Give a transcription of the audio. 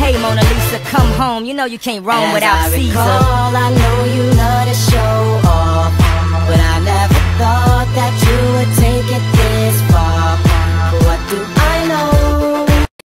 Hey Mona Lisa, come home. You know you can't roam without Caesar.